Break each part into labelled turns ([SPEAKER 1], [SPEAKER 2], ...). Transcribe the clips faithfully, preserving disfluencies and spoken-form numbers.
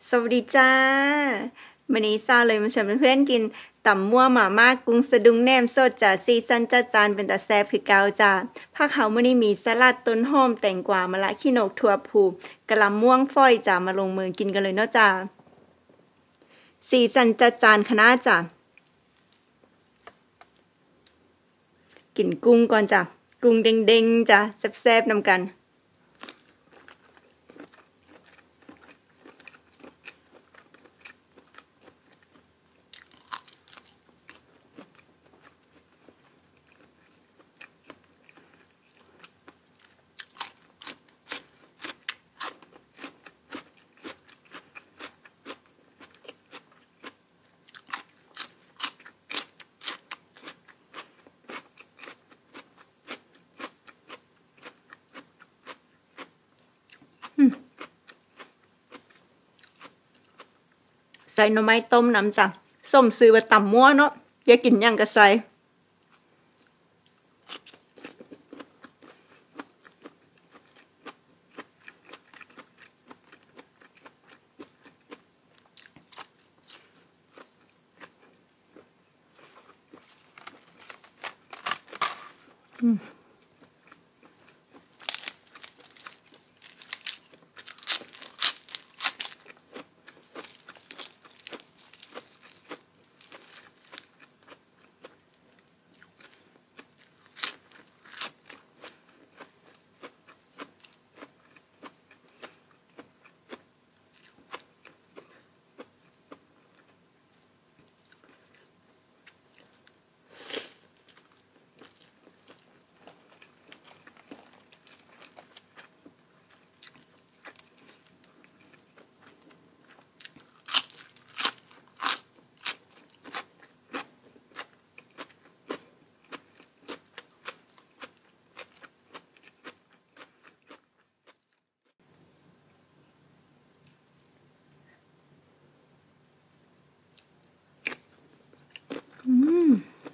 [SPEAKER 1] สวัสดีจ้าวันนี้ซาเลยมาชวนเพื่อนๆกินตำมั่วหม่าม่ากุ้งสะดุ้งแหนมสดจ้าซีซันจัดจานเป็นตาแซ่บคือเกาจ้าผักเฮามื้อนี้มีสลัดต้นหอมแตงกวามะละขี้นกถั่วพูกะหล่ำม่วงฝอยจ้ามาลงมือกินกันเลยเนาะจ้าซีซันจัดจานคณะจ้ากินกุ้งก่อนจ้ากุ้งเด้งๆจ้าแซ่บๆนำกันใส่หน่อไม้ต้มน้ำจ้ะส้มซื้อมาตำมั่วเนาะอย่ากินยังกะใส่อืมอืม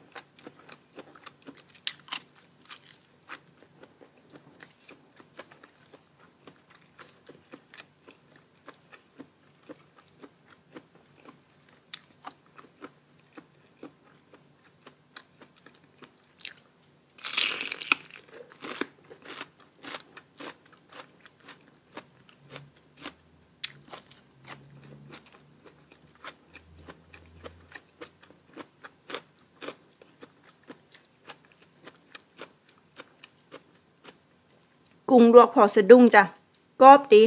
[SPEAKER 1] กุ้งลวกพอสะดุ้งจ้ะกรอบดี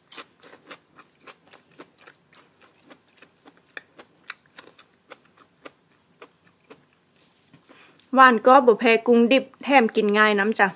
[SPEAKER 1] หวานกรอบบ่แพ้กุ้งดิบแถมกินง่ายน้ำจ้ะ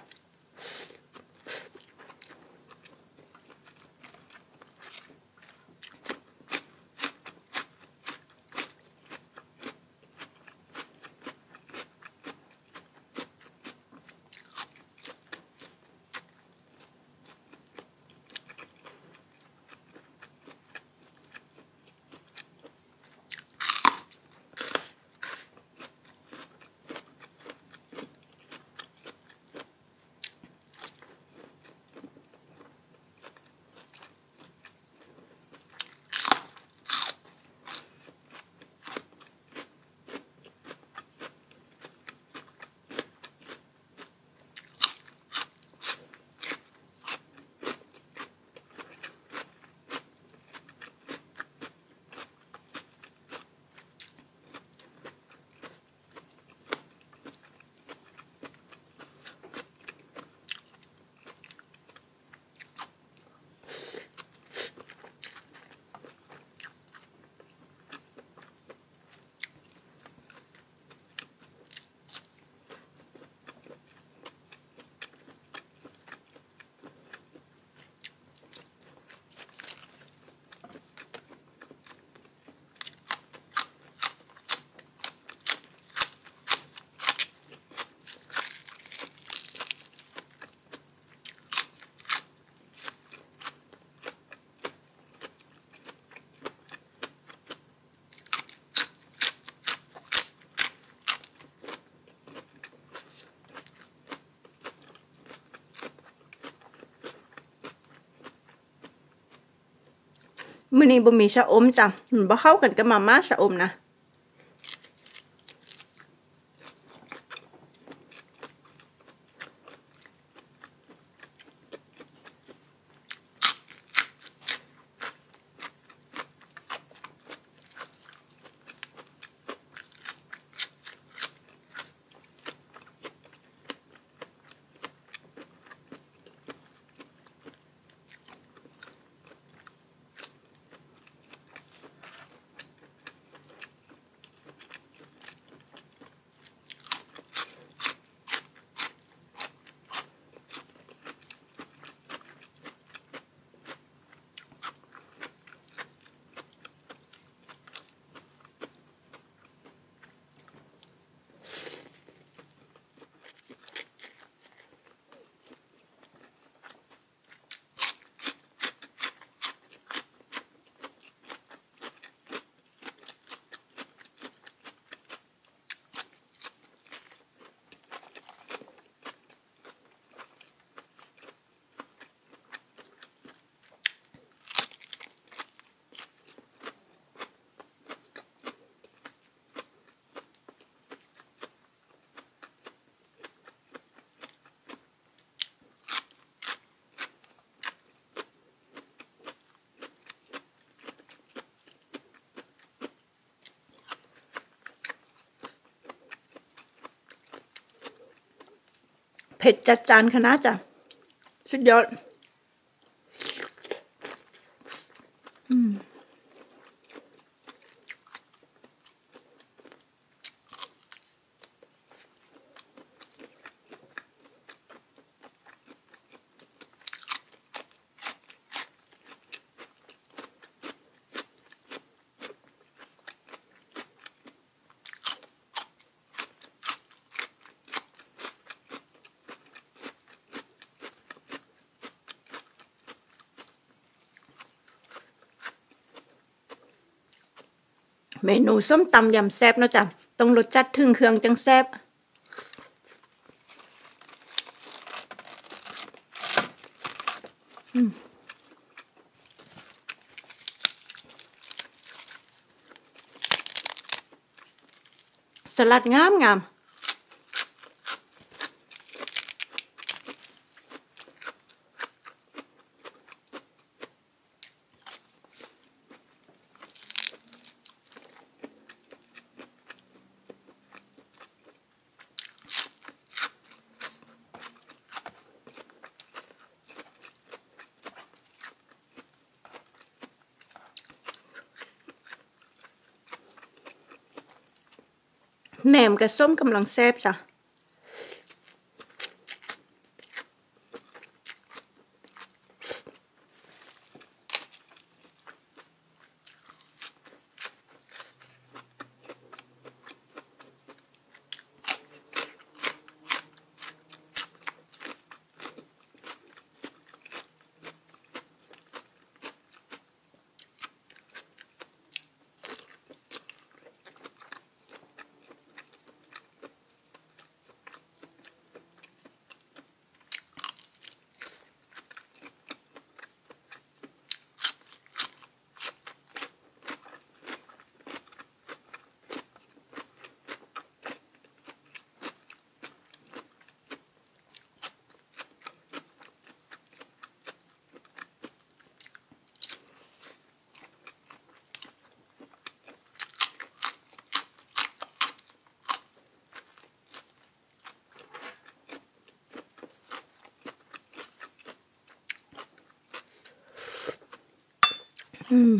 [SPEAKER 1] มื้อนี้บ่มีชะอมจ้ะมันบ่เข้ากันกับมาม่าชะอมนะเผ็ดจัดจานคณะจ้ะสุดยอดอืมเมนูส้มตำยำแซ่บเนาะจ้ะต้องรสจัดถึงเครื่องจังแซ่บสลัดงามงามแหนมกับส้มกำลังแซ่บจ้ะอืม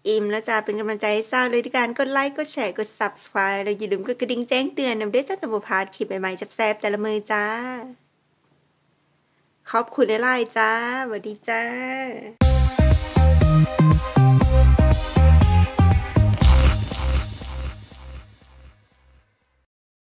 [SPEAKER 1] อิ่มแล้วจ้าเป็นกำลังใจให้เศร้าเลยด้วยการกดไลค์กดแชร์กด Subscribe แล้วอย่าลืมกดกระดิ่งแจ้งเตือนนำด้วยจ้าจะบ่พลาดคลิปใหม่ๆแซ่บๆแต่ละมื้อจ้าขอบคุณหลายๆจ้าสวัสดีจ้า